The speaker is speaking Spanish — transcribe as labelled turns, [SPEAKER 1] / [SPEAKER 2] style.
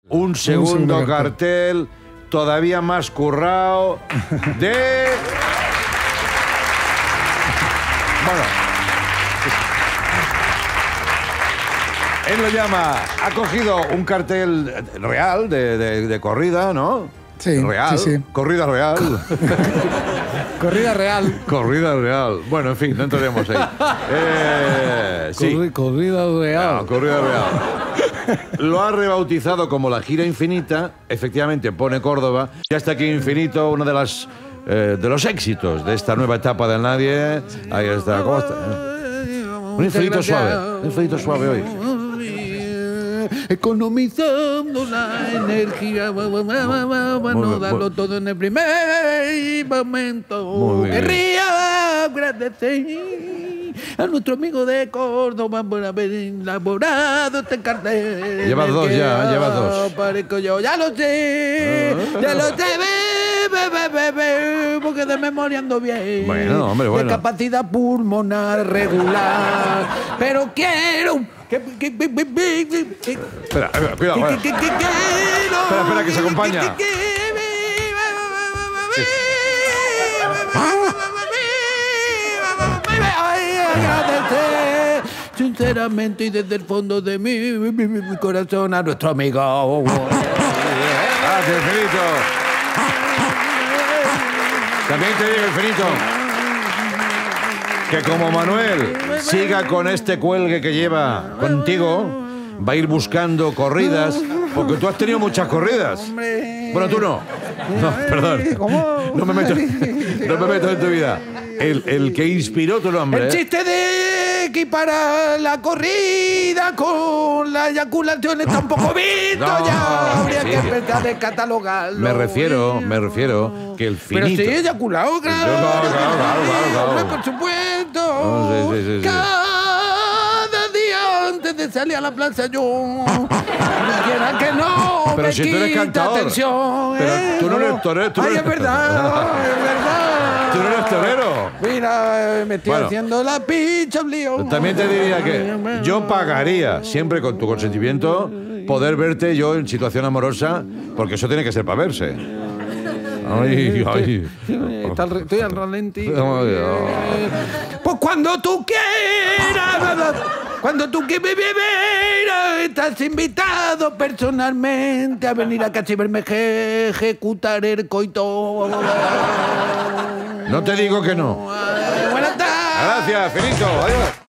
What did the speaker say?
[SPEAKER 1] un segundo cartel todavía más currao de... Bueno, él lo llama, ha cogido un cartel real de corrida, ¿no?
[SPEAKER 2] Sí,
[SPEAKER 1] real,
[SPEAKER 2] sí.
[SPEAKER 1] corrida real.
[SPEAKER 2] Corrida real.
[SPEAKER 1] Corrida real. Bueno, en fin, no entraremos ahí. Sí.
[SPEAKER 2] Corrida real.
[SPEAKER 1] No, corrida real. Lo ha rebautizado como la gira infinita. Efectivamente, pone Córdoba. Ya está aquí Infinito, uno de los éxitos de esta nueva etapa del Nadie. Ahí está. ¿Cómo está? Un infinito suave. Un infinito suave hoy.
[SPEAKER 3] Economizando la energía, bueno, darlo todo en el primer momento.
[SPEAKER 1] Muy bien.
[SPEAKER 3] Querría agradecer a nuestro amigo de Córdoba por haber elaborado este cartel.
[SPEAKER 1] Llevas dos ya, llevas dos.
[SPEAKER 3] Parezco yo, ya lo sé, porque de memoria ando bien.
[SPEAKER 1] Bueno, hombre, bueno.
[SPEAKER 3] De capacidad pulmonar regular, pero quiero...
[SPEAKER 1] Espera, cuidado. Espera, que se acompaña.
[SPEAKER 3] Agradecer sinceramente y desde el fondo de mi corazón a nuestro amigo.
[SPEAKER 1] Gracias, Infinito. También te digo, Infinito, que como Manuel siga con este cuelgue que lleva contigo, va a ir buscando corridas, porque tú has tenido muchas corridas. Bueno, tú no. No, perdón. No me meto en tu vida. El que inspiró tu nombre.
[SPEAKER 3] El chiste de equiparar la corrida con la eyaculación está un poco visto ya. Habría que empezar a catalogarlo.
[SPEAKER 1] Me refiero que el finito...
[SPEAKER 3] Pero sí, eyaculado, claro.
[SPEAKER 1] Claro.
[SPEAKER 3] Hombre, por supuesto.
[SPEAKER 1] Oh, sí.
[SPEAKER 3] Cada día antes de salir a la plaza yo... Quiera que no,
[SPEAKER 1] pero
[SPEAKER 3] me
[SPEAKER 1] si tú eres
[SPEAKER 3] quita
[SPEAKER 1] cantador.
[SPEAKER 3] atención.
[SPEAKER 1] Pero tú no eres torero.
[SPEAKER 3] Ay, es verdad.
[SPEAKER 1] Tú no eres torero.
[SPEAKER 3] Mira, me estoy haciendo la picha, lío.
[SPEAKER 1] También te diría que yo pagaría, siempre con tu consentimiento, poder verte yo en situación amorosa, porque eso tiene que ser para verse. Ay.
[SPEAKER 3] Estoy al ralentí. Pues cuando tú quieras, estás invitado personalmente a venir a Cachiverme ejecutar el coito.
[SPEAKER 1] No te digo que no.
[SPEAKER 3] Buenas tardes.
[SPEAKER 1] Gracias, Finito. Adiós.